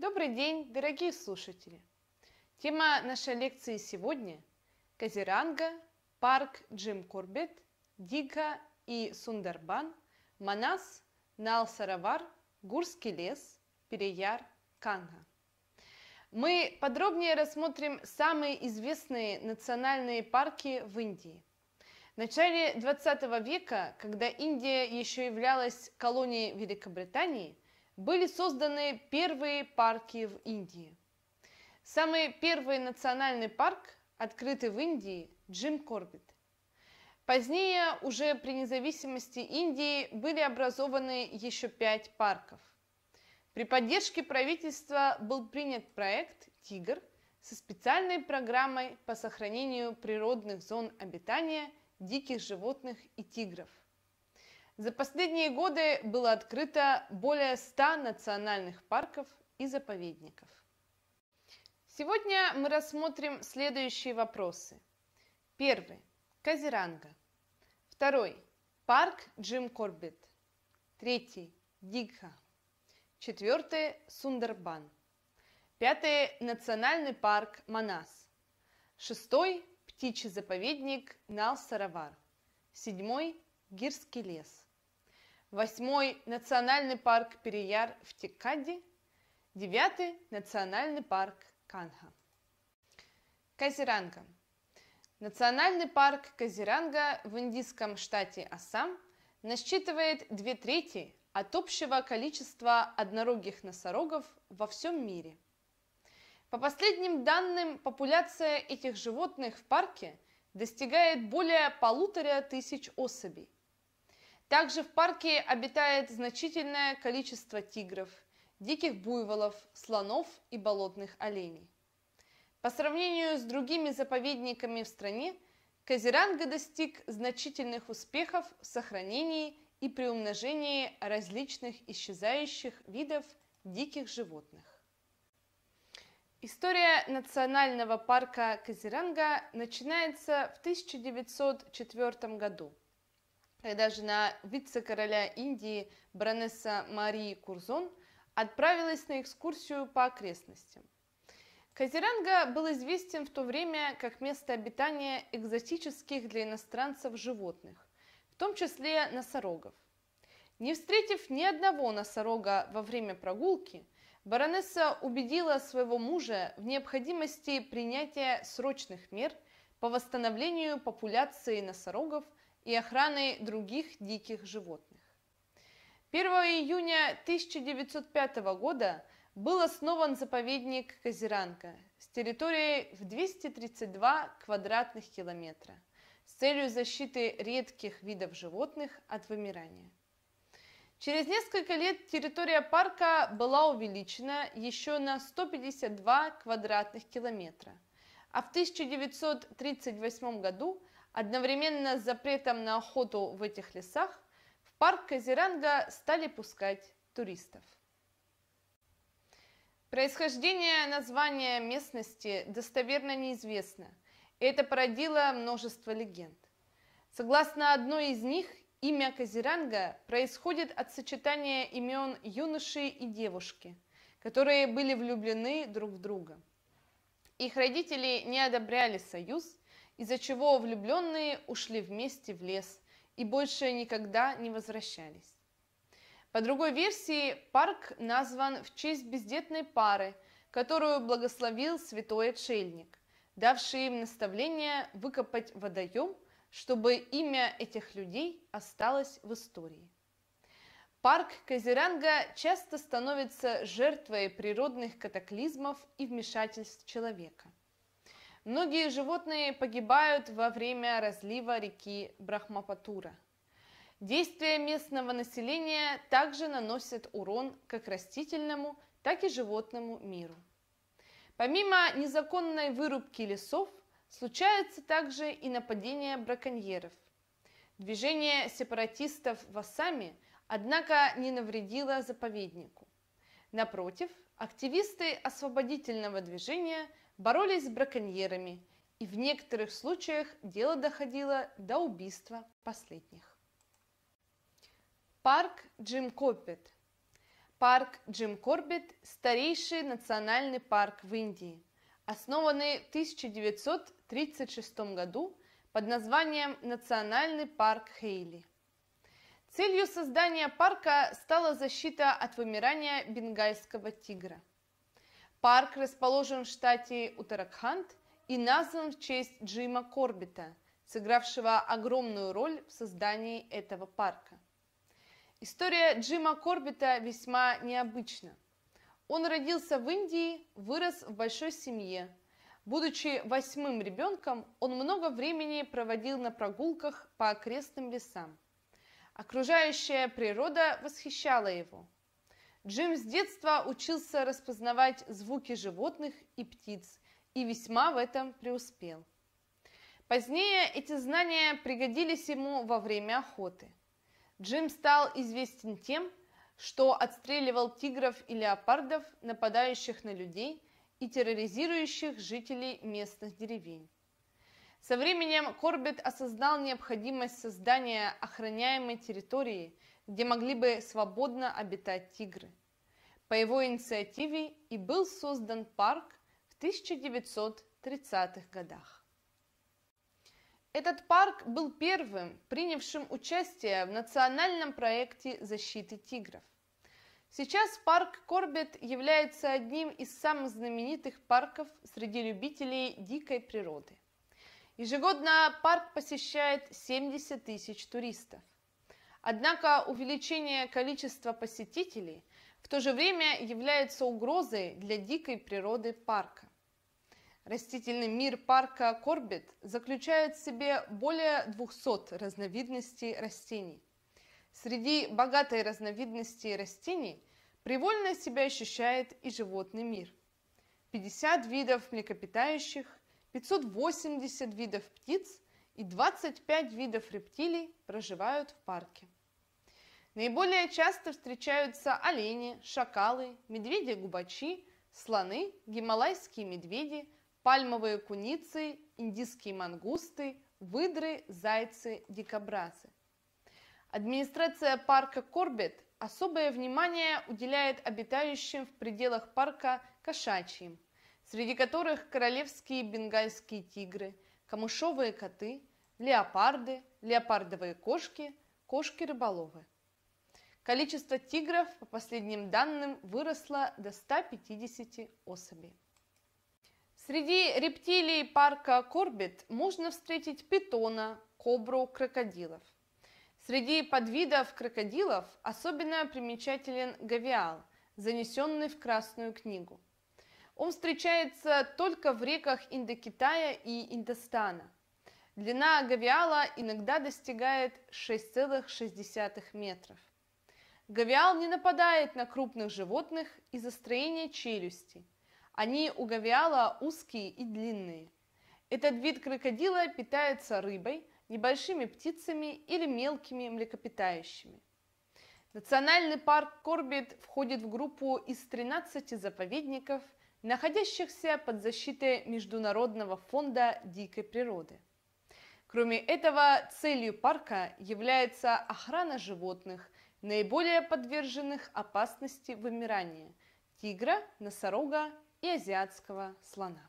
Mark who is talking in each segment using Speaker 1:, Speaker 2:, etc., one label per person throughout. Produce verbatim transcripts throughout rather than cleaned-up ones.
Speaker 1: Добрый день, дорогие слушатели! Тема нашей лекции сегодня – Казиранга, парк Джим Корбет, Дигха и Сундарбан, Манас, Нал-Саровар, Гурский лес, Перияр, Канха. Мы подробнее рассмотрим самые известные национальные парки в Индии. В начале двадцатого века, когда Индия еще являлась колонией Великобритании, были созданы первые парки в Индии. Самый первый национальный парк, открытый в Индии, Джим Корбет. Позднее, уже при независимости Индии, были образованы еще пять парков. При поддержке правительства был принят проект «Тигр» со специальной программой по сохранению природных зон обитания диких животных и тигров. За последние годы было открыто более ста национальных парков и заповедников. Сегодня мы рассмотрим следующие вопросы. Первый – Казиранга. Второй – парк Джим Корбет. Третий – Дигха. Четвертый – Сундарбан. Пятый – национальный парк Манас. Шестой – птичий заповедник Нал-Саровар. Седьмой – Гирский лес. Восьмой – национальный парк Перияр в Текади. Девятый – национальный парк Канха. Казиранга. Национальный парк Казиранга в индийском штате Ассам насчитывает две трети от общего количества однорогих носорогов во всем мире. По последним данным, популяция этих животных в парке достигает более полутора тысяч особей. Также в парке обитает значительное количество тигров, диких буйволов, слонов и болотных оленей. По сравнению с другими заповедниками в стране, Казиранга достиг значительных успехов в сохранении и приумножении различных исчезающих видов диких животных. История национального парка Казиранга начинается в тысяча девятьсот четвёртом году, когда жена вице-короля Индии баронесса Марии Курзон отправилась на экскурсию по окрестностям. Казиранга был известен в то время как место обитания экзотических для иностранцев животных, в том числе носорогов. Не встретив ни одного носорога во время прогулки, баронесса убедила своего мужа в необходимости принятия срочных мер по восстановлению популяции носорогов и охраны других диких животных. первого июня тысяча девятьсот пятого года был основан заповедник Казиранга с территорией в двести тридцать два квадратных километра с целью защиты редких видов животных от вымирания. Через несколько лет территория парка была увеличена еще на сто пятьдесят два квадратных километра, а в тысяча девятьсот тридцать восьмом году одновременно с запретом на охоту в этих лесах в парк Казиранга стали пускать туристов. Происхождение названия местности достоверно неизвестно, и это породило множество легенд. Согласно одной из них, имя Казиранга происходит от сочетания имен юноши и девушки, которые были влюблены друг в друга. Их родители не одобряли союз, из-за чего влюбленные ушли вместе в лес и больше никогда не возвращались. По другой версии, парк назван в честь бездетной пары, которую благословил святой отшельник, давший им наставление выкопать водоем, чтобы имя этих людей осталось в истории. Парк Казиранга часто становится жертвой природных катаклизмов и вмешательств человека. Многие животные погибают во время разлива реки Брахмапутра. Действия местного населения также наносят урон как растительному, так и животному миру. Помимо незаконной вырубки лесов, случаются также и нападения браконьеров. Движение сепаратистов в Ассаме, однако, не навредило заповеднику. Напротив, активисты освободительного движения боролись с браконьерами, и в некоторых случаях дело доходило до убийства последних. Парк Джим Корбет. Парк Джим Корбет – старейший национальный парк в Индии, основанный в тысяча девятьсот тридцать шестом году под названием Национальный парк Хейли. Целью создания парка стала защита от вымирания бенгальского тигра. Парк расположен в штате Уттараханд и назван в честь Джима Корбета, сыгравшего огромную роль в создании этого парка. История Джима Корбета весьма необычна. Он родился в Индии, вырос в большой семье. Будучи восьмым ребенком, он много времени проводил на прогулках по окрестным лесам. Окружающая природа восхищала его. Джим с детства учился распознавать звуки животных и птиц и весьма в этом преуспел. Позднее эти знания пригодились ему во время охоты. Джим стал известен тем, что отстреливал тигров и леопардов, нападающих на людей и терроризирующих жителей местных деревень. Со временем Корбет осознал необходимость создания охраняемой территории, где могли бы свободно обитать тигры. По его инициативе и был создан парк в тысяча девятьсот тридцатых годах. Этот парк был первым, принявшим участие в национальном проекте защиты тигров. Сейчас парк Корбет является одним из самых знаменитых парков среди любителей дикой природы. Ежегодно парк посещает семьдесят тысяч туристов. Однако увеличение количества посетителей в то же время является угрозой для дикой природы парка. Растительный мир парка Корбет заключает в себе более двухсот разновидностей растений. Среди богатой разновидности растений привольно себя ощущает и животный мир. пятьдесят видов млекопитающих, пятьсот восемьдесят видов птиц и двадцать пять видов рептилий проживают в парке. Наиболее часто встречаются олени, шакалы, медведи-губачи, слоны, гималайские медведи, пальмовые куницы, индийские мангусты, выдры, зайцы, дикобразы. Администрация парка Корбет особое внимание уделяет обитающим в пределах парка кошачьим, среди которых королевские бенгальские тигры, камышовые коты, леопарды, леопардовые кошки, кошки-рыболовы. Количество тигров, по последним данным, выросло до ста пятидесяти особей. Среди рептилий парка Корбет можно встретить питона, кобру, крокодилов. Среди подвидов крокодилов особенно примечателен гавиал, занесенный в Красную книгу. Он встречается только в реках Индокитая и Индостана. Длина гавиала иногда достигает шести целых шести десятых метров. Гавиал не нападает на крупных животных из-за строения челюсти. Они у гавиала узкие и длинные. Этот вид крокодила питается рыбой, небольшими птицами или мелкими млекопитающими. Национальный парк Корбет входит в группу из тринадцати заповедников, находящихся под защитой Международного фонда дикой природы. Кроме этого, целью парка является охрана животных, наиболее подверженных опасности вымирания – тигра, носорога и азиатского слона.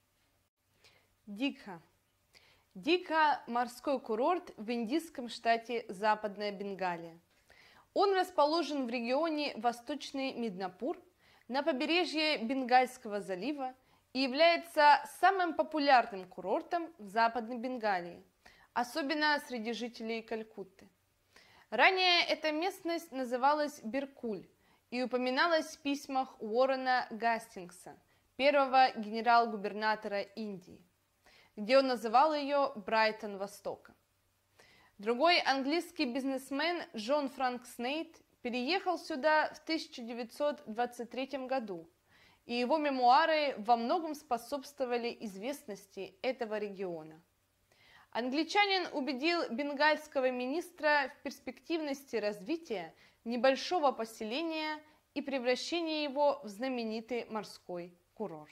Speaker 1: Дикха. Дикха – морской курорт в индийском штате Западная Бенгалия. Он расположен в регионе Восточный Миднапур на побережье Бенгальского залива и является самым популярным курортом в Западной Бенгалии, особенно среди жителей Калькутты. Ранее эта местность называлась Биркуль и упоминалась в письмах Уоррена Гастингса, первого генерал-губернатора Индии, где он называл ее Брайтон Востока. Другой английский бизнесмен Джон Франк Снейд переехал сюда в тысяча девятьсот двадцать третьем году, и его мемуары во многом способствовали известности этого региона. Англичанин убедил бенгальского министра в перспективности развития небольшого поселения и превращения его в знаменитый морской курорт.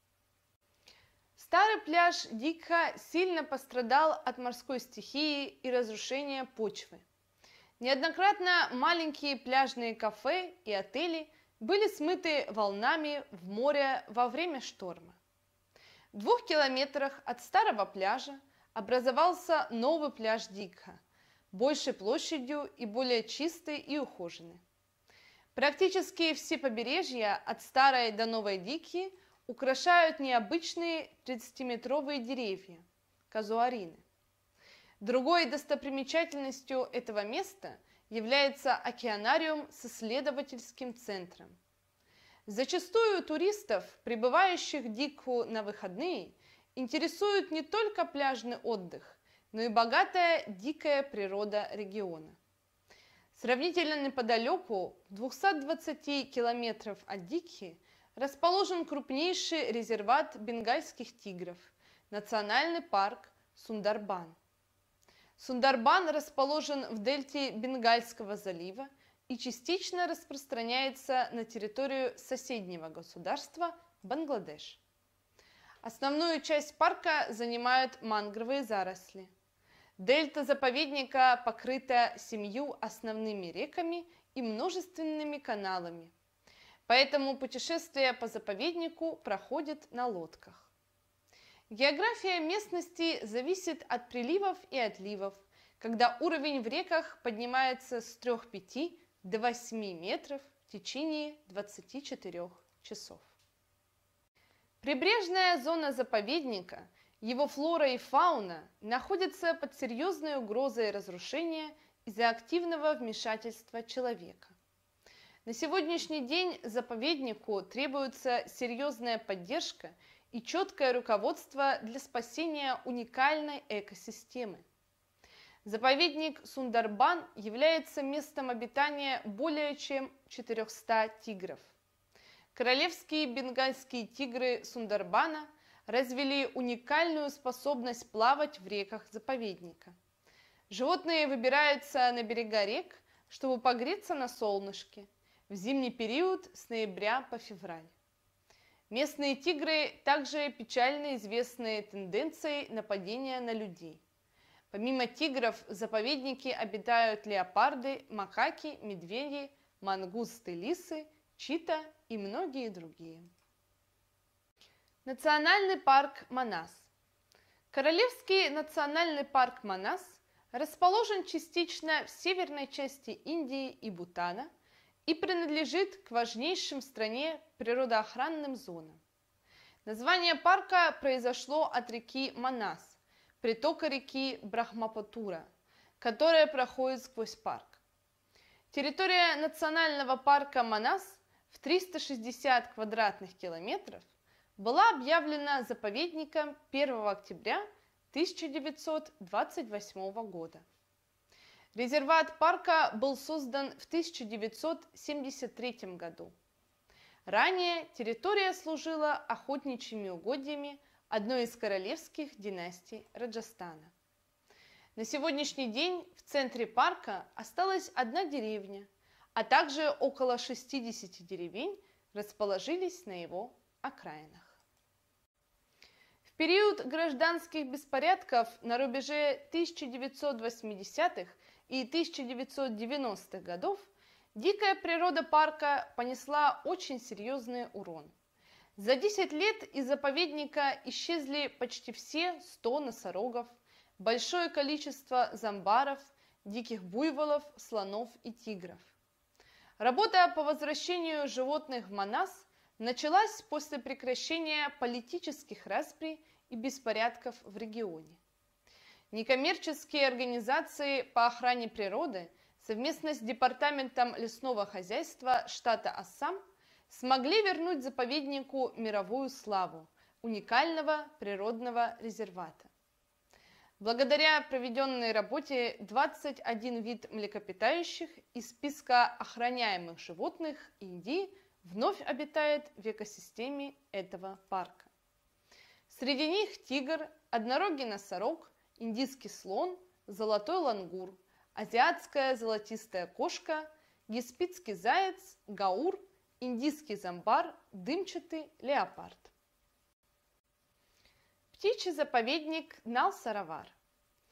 Speaker 1: Старый пляж Дикха сильно пострадал от морской стихии и разрушения почвы. Неоднократно маленькие пляжные кафе и отели были смыты волнами в море во время шторма. В двух километрах от старого пляжа образовался новый пляж Дикха, большей площадью и более чистый и ухоженный. Практически все побережья от Старой до Новой Дикхи украшают необычные тридцатиметровые деревья – казуарины. Другой достопримечательностью этого места является океанариум с исследовательским центром. Зачастую туристов, прибывающих в Дикху на выходные, интересует не только пляжный отдых, но и богатая дикая природа региона. Сравнительно неподалеку, в двухстах двадцати километрах от Дикхи, расположен крупнейший резерват бенгальских тигров – национальный парк Сундарбан. Сундарбан расположен в дельте Бенгальского залива и частично распространяется на территорию соседнего государства Бангладеш. Основную часть парка занимают мангровые заросли. Дельта заповедника покрыта семью основными реками и множественными каналами, поэтому путешествие по заповеднику проходит на лодках. География местности зависит от приливов и отливов, когда уровень в реках поднимается с трёх целых пяти десятых до восьми метров в течение двадцати четырёх часов. Прибрежная зона заповедника, его флора и фауна находятся под серьезной угрозой разрушения из-за активного вмешательства человека. На сегодняшний день заповеднику требуется серьезная поддержка и четкое руководство для спасения уникальной экосистемы. Заповедник Сундарбан является местом обитания более чем четырёхсот тигров. Королевские бенгальские тигры Сундарбана развили уникальную способность плавать в реках заповедника. Животные выбираются на берега рек, чтобы погреться на солнышке в зимний период с ноября по февраль. Местные тигры также печально известны тенденцией нападения на людей. Помимо тигров в заповеднике обитают леопарды, макаки, медведи, мангусты, лисы, чита и многие другие. Национальный парк Манас. Королевский национальный парк Манас расположен частично в северной части Индии и Бутана и принадлежит к важнейшим в стране природоохранным зонам. Название парка произошло от реки Манас, притока реки Брахмапутра, которая проходит сквозь парк. Территория национального парка Манас в триста шестьдесят квадратных километров была объявлена заповедником первого октября тысяча девятьсот двадцать восьмого года. Резерват парка был создан в тысяча девятьсот семьдесят третьем году. Ранее территория служила охотничьими угодьями одной из королевских династий Раджастана. На сегодняшний день в центре парка осталась одна деревня, а также около шестидесяти деревень расположились на его окраинах. В период гражданских беспорядков на рубеже тысяча девятьсот восьмидесятых и тысяча девятьсот девяностых годов дикая природа парка понесла очень серьезный урон. За десять лет из заповедника исчезли почти все сто носорогов, большое количество зомбаров, диких буйволов, слонов и тигров. Работа по возвращению животных в Манас началась после прекращения политических расприй и беспорядков в регионе. Некоммерческие организации по охране природы совместно с Департаментом лесного хозяйства штата Ассам смогли вернуть заповеднику мировую славу уникального природного резервата. Благодаря проведенной работе двадцать один вид млекопитающих из списка охраняемых животных Индии вновь обитает в экосистеме этого парка. Среди них тигр, однорогий носорог, индийский слон, золотой лангур, азиатская золотистая кошка, гиспидский заяц, гаур, индийский зомбар, дымчатый леопард. Птичий заповедник Нал-Саравар.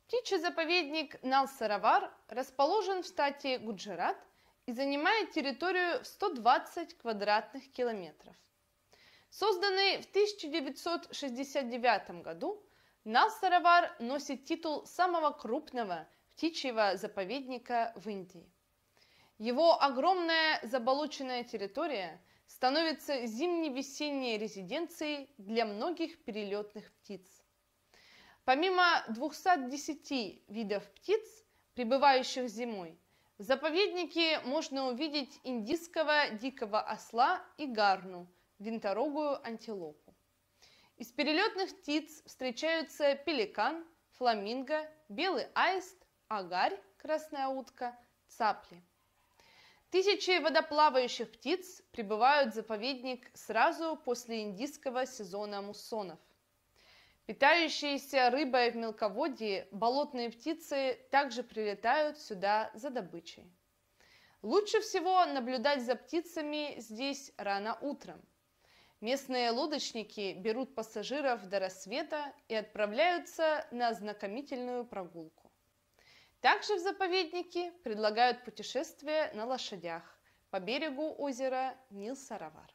Speaker 1: Птичий заповедник Нал-Саравар расположен в штате Гуджарат и занимает территорию в сто двадцать квадратных километров. Созданный в тысяча девятьсот шестьдесят девятом году, Нал-Саравар носит титул самого крупного птичьего заповедника в Индии. Его огромная заболоченная территория становится зимне-весенней резиденцией для многих перелетных птиц. Помимо двухсот десяти видов птиц, прибывающих зимой, в заповеднике можно увидеть индийского дикого осла и гарну, винторогую антилопу. Из перелетных птиц встречаются пеликан, фламинго, белый аист, агарь, красная утка, цапли. Тысячи водоплавающих птиц прибывают в заповедник сразу после индийского сезона муссонов. Питающиеся рыбой в мелководье болотные птицы также прилетают сюда за добычей. Лучше всего наблюдать за птицами здесь рано утром. Местные лодочники берут пассажиров до рассвета и отправляются на ознакомительную прогулку. Также в заповеднике предлагают путешествие на лошадях по берегу озера Нил-Саравар.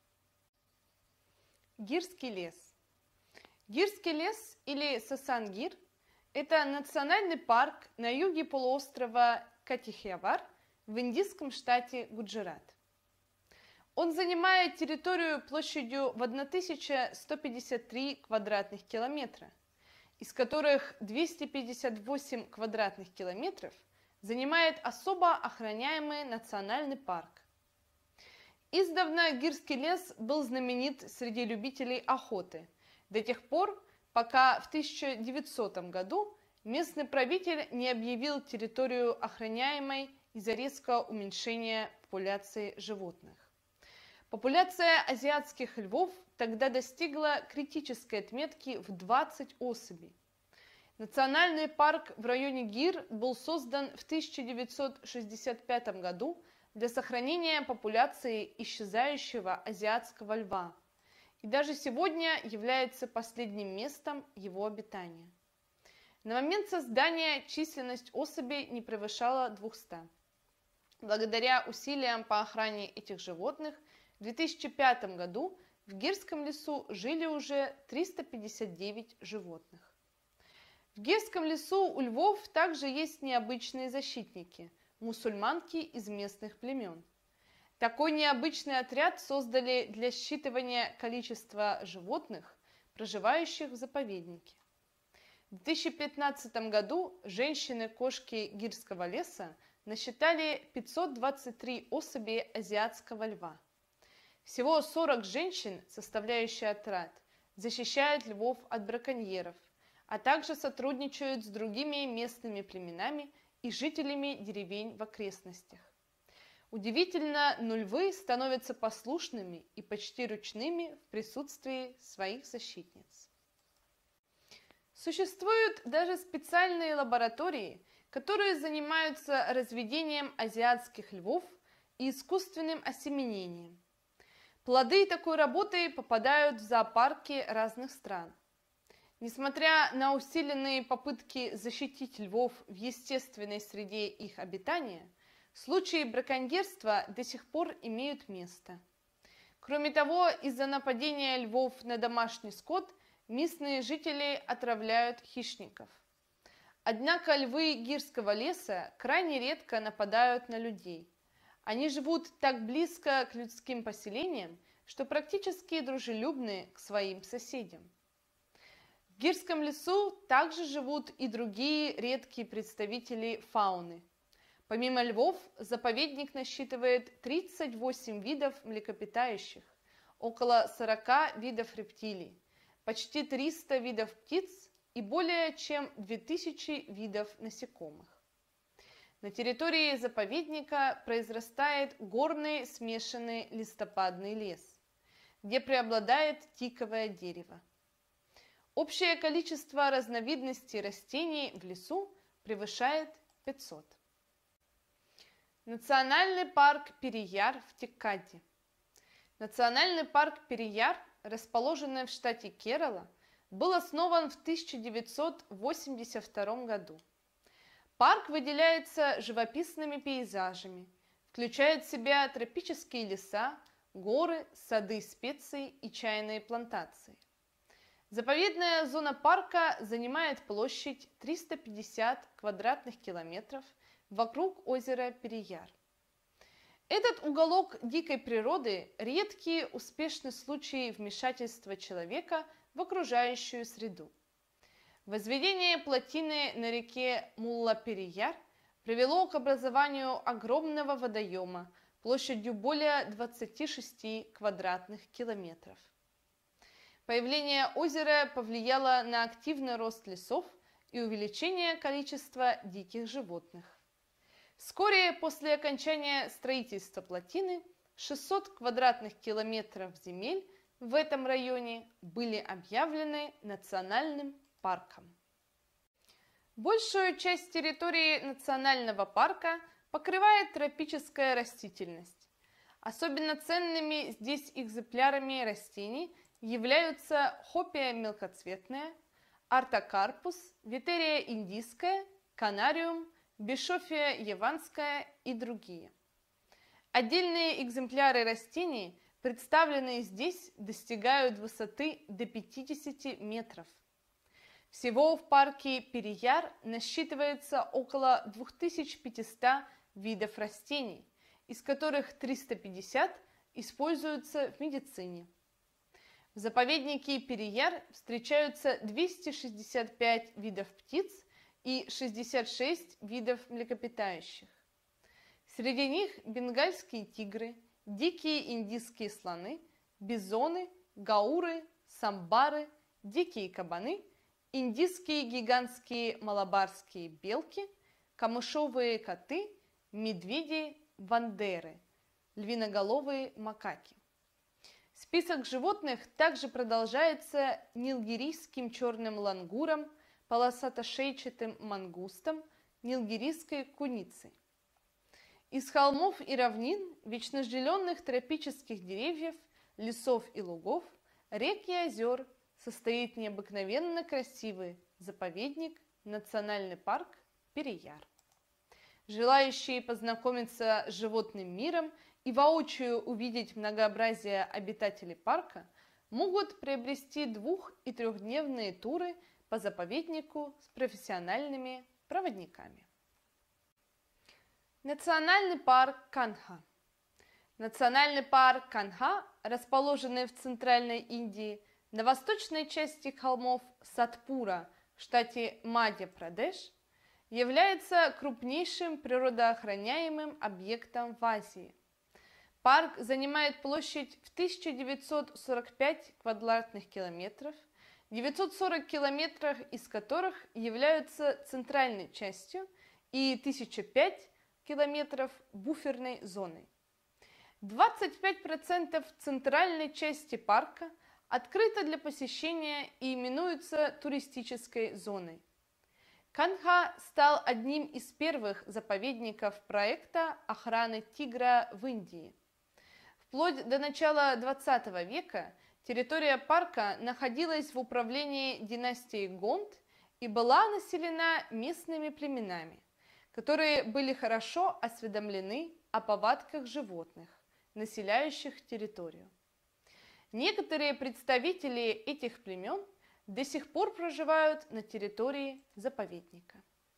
Speaker 1: Гирский лес. Гирский лес или Сасан-Гир – это национальный парк на юге полуострова Катихиявар в индийском штате Гуджарат. Он занимает территорию площадью в тысячу сто пятьдесят три квадратных километра, из которых двести пятьдесят восемь квадратных километров занимает особо охраняемый национальный парк. Издавна Гирский лес был знаменит среди любителей охоты, до тех пор, пока в тысяча девятисотом году местный правитель не объявил территорию охраняемой из-за резкого уменьшения популяции животных. Популяция азиатских львов тогда достигла критической отметки в двадцать особей. Национальный парк в районе Гир был создан в тысяча девятьсот шестьдесят пятом году для сохранения популяции исчезающего азиатского льва и даже сегодня является последним местом его обитания. На момент создания численность особей не превышала двухсот. Благодаря усилиям по охране этих животных в две тысячи пятом году в Гирском лесу жили уже триста пятьдесят девять животных. В Гирском лесу у львов также есть необычные защитники – мусульманки из местных племен. Такой необычный отряд создали для считывания количества животных, проживающих в заповеднике. В две тысячи пятнадцатом году женщины-кошки Гирского леса насчитали пятьсот двадцать три особи азиатского льва. Всего сорок женщин, составляющие отряд, защищают львов от браконьеров, а также сотрудничают с другими местными племенами и жителями деревень в окрестностях. Удивительно, но львы становятся послушными и почти ручными в присутствии своих защитниц. Существуют даже специальные лаборатории, которые занимаются разведением азиатских львов и искусственным осеменением. Плоды такой работы попадают в зоопарки разных стран. Несмотря на усиленные попытки защитить львов в естественной среде их обитания, случаи браконьерства до сих пор имеют место. Кроме того, из-за нападения львов на домашний скот местные жители отравляют хищников. Однако львы Гирского леса крайне редко нападают на людей. Они живут так близко к людским поселениям, что практически дружелюбны к своим соседям. В Гирском лесу также живут и другие редкие представители фауны. Помимо львов, заповедник насчитывает тридцать восемь видов млекопитающих, около сорока видов рептилий, почти триста видов птиц и более чем две тысячи видов насекомых. На территории заповедника произрастает горный смешанный листопадный лес, где преобладает тиковое дерево. Общее количество разновидностей растений в лесу превышает пятьсот. Национальный парк Перияр в Теккаде. Национальный парк Перияр, расположенный в штате Керала, был основан в тысяча девятьсот восемьдесят втором году. Парк выделяется живописными пейзажами, включает в себя тропические леса, горы, сады специй и чайные плантации. Заповедная зона парка занимает площадь триста пятьдесят квадратных километров вокруг озера Перияр. Этот уголок дикой природы – редкий успешный случай вмешательства человека в окружающую среду. Возведение плотины на реке Мулла-Перияр привело к образованию огромного водоема площадью более двадцати шести квадратных километров. Появление озера повлияло на активный рост лесов и увеличение количества диких животных. Вскоре после окончания строительства плотины шестьсот квадратных километров земель в этом районе были объявлены национальным парком. Большую часть территории национального парка покрывает тропическая растительность. Особенно ценными здесь экземплярами растений являются хопия мелкоцветная, артокарпус, витерия индийская, канариум, бешофия яванская и другие. Отдельные экземпляры растений, представленные здесь, достигают высоты до пятидесяти метров. Всего в парке Перияр насчитывается около двух тысяч пятисот видов растений, из которых триста пятьдесят используются в медицине. В заповеднике Перияр встречаются двести шестьдесят пять видов птиц и шестьдесят шесть видов млекопитающих. Среди них бенгальские тигры, дикие индийские слоны, бизоны, гауры, самбары, дикие кабаны, индийские гигантские малабарские белки, камышовые коты, медведи, вандеры, львиноголовые макаки. Список животных также продолжается нилгирийским черным лангуром, полосатошейчатым мангустом, нилгирийской куницей. Из холмов и равнин, вечнозеленых тропических деревьев, лесов и лугов, рек и озер состоит необыкновенно красивый заповедник, национальный парк Перияр. Желающие познакомиться с животным миром и воочию увидеть многообразие обитателей парка могут приобрести двух- и трехдневные туры по заповеднику с профессиональными проводниками. Национальный парк Канха. Национальный парк Канха, расположенный в Центральной Индии, на восточной части холмов Сатпура в штате Мадхья-Прадеш, является крупнейшим природоохраняемым объектом в Азии. Парк занимает площадь в тысяча девятьсот сорок пять квадратных километров, девятьсот сорок километров из которых являются центральной частью и тысяча пять километров буферной зоной. двадцать пять процентов центральной части парка открыто для посещения и именуется туристической зоной. Канха стал одним из первых заповедников проекта охраны тигра в Индии. Вплоть до начала двадцатого века территория парка находилась в управлении династии Гонд и была населена местными племенами, которые были хорошо осведомлены о повадках животных, населяющих территорию. Некоторые представители этих племен до сих пор проживают на территории заповедника.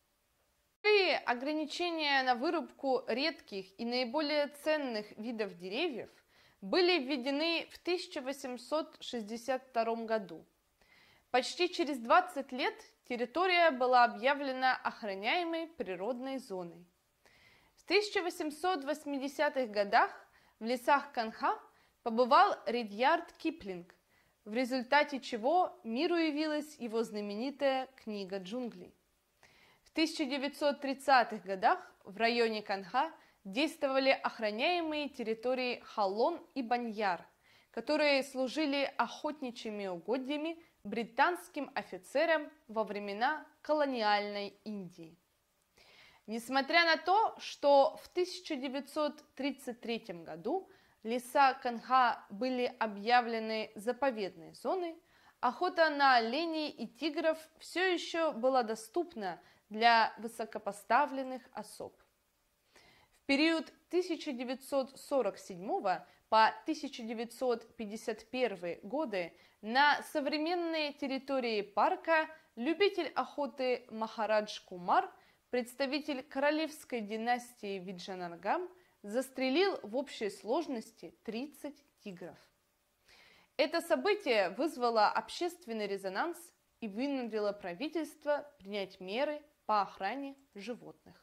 Speaker 1: Впервые ограничения на вырубку редких и наиболее ценных видов деревьев были введены в тысяча восемьсот шестьдесят втором году. Почти через двадцать лет территория была объявлена охраняемой природной зоной. В тысяча восемьсот восьмидесятых годах в лесах Канха побывал Ридьярд Киплинг, в результате чего миру явилась его знаменитая «Книга джунглей». В тысяча девятьсот тридцатых годах в районе Канха действовали охраняемые территории Халон и Баньяр, которые служили охотничьими угодьями британским офицерам во времена колониальной Индии. Несмотря на то, что в тысяча девятьсот тридцать третьем году леса Канха были объявлены заповедной зоной, охота на оленей и тигров все еще была доступна для высокопоставленных особ. В период тысяча девятьсот сорок седьмого по тысяча девятьсот пятьдесят первый годы на современной территории парка любитель охоты Махарадж Кумар, представитель королевской династии Виджаянагар, застрелил в общей сложности тридцать тигров. Это событие вызвало общественный резонанс и вынудило правительство принять меры по охране животных.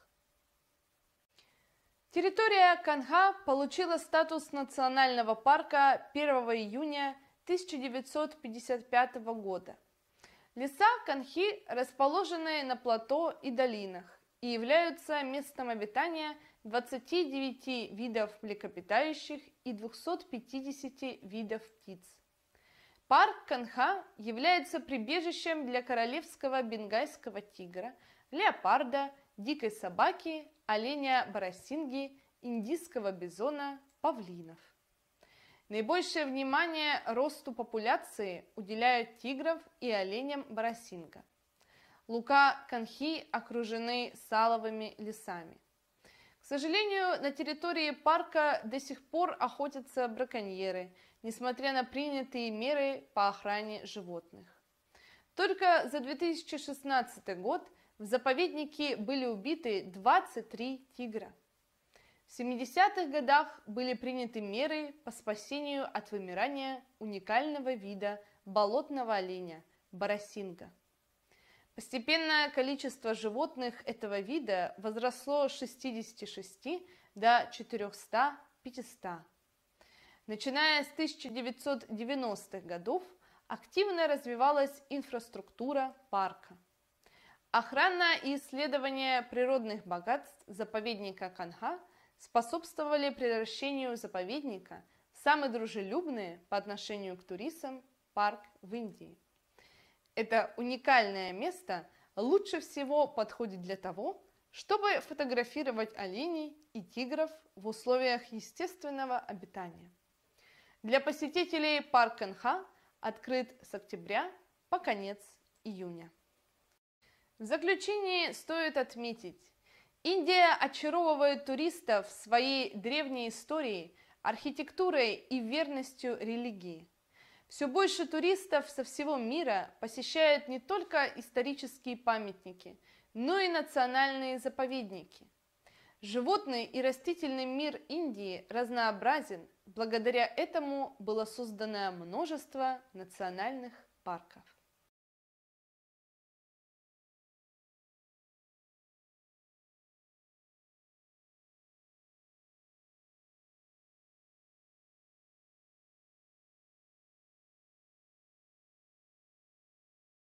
Speaker 1: Территория Канха получила статус национального парка первого июня тысяча девятьсот пятьдесят пятого года. Леса Канхи расположены на плато и долинах и являются местом обитания двадцати девяти видов млекопитающих и двухсот пятидесяти видов птиц. Парк Канха является прибежищем для королевского бенгальского тигра, леопарда, дикой собаки, оленя барасинги, индийского бизона, павлинов. Наибольшее внимание росту популяции уделяют тигров и оленям барасинга. Луга Канхи окружены саловыми лесами. К сожалению, на территории парка до сих пор охотятся браконьеры, несмотря на принятые меры по охране животных. Только за две тысячи шестнадцатый год в заповеднике были убиты двадцать три тигра. В семидесятых годах были приняты меры по спасению от вымирания уникального вида болотного оленя – барасинга. Постепенно количество животных этого вида возросло с шестидесяти шести до четырёхсот-пятисот. Начиная с тысяча девятьсот девяностых годов активно развивалась инфраструктура парка. Охрана и исследование природных богатств заповедника Канха способствовали превращению заповедника в самый дружелюбный по отношению к туристам парк в Индии. Это уникальное место лучше всего подходит для того, чтобы фотографировать оленей и тигров в условиях естественного обитания. Для посетителей парк Канха открыт с октября по конец июня. В заключение стоит отметить, Индия очаровывает туристов своей древней историей, архитектурой и верностью религии. Все больше туристов со всего мира посещают не только исторические памятники, но и национальные заповедники. Животный и растительный мир Индии разнообразен, благодаря этому было создано множество национальных парков.